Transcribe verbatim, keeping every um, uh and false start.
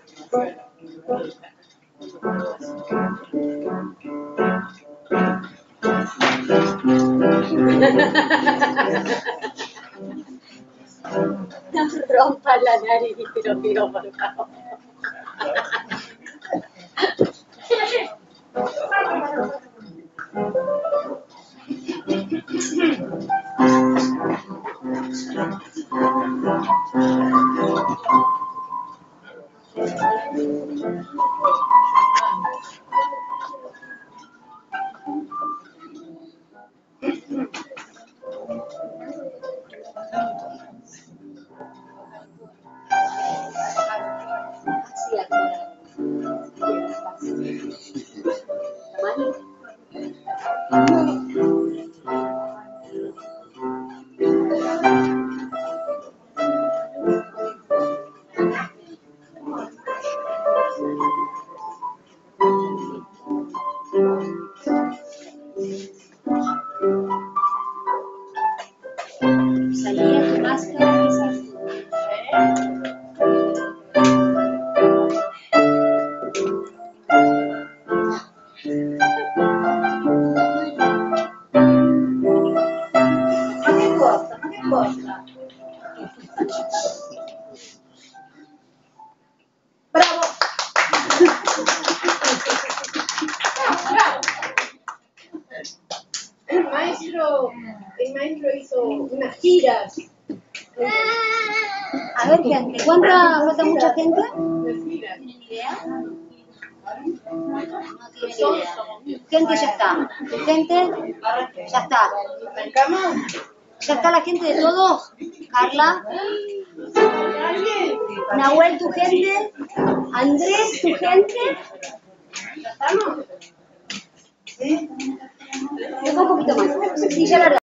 No rompa la nariz, te lo pido por favor. Salía tu máscara quizás. Ma che cosa? Ma che cosa? Bravo! Bravo! El maestro, el maestro hizo unas giras. A ver, gente, ¿cuánta falta mucha gente? Unas giras. ¿Tienen idea? No tienen idea. Gente ya está. Gente ya está. ¿Arrancamos? ¿Ya está la gente de todos? Carla. Nahuel, tu gente. Andrés, tu gente. ¿Ya estamos? Deja un poquito más. Sí, ya la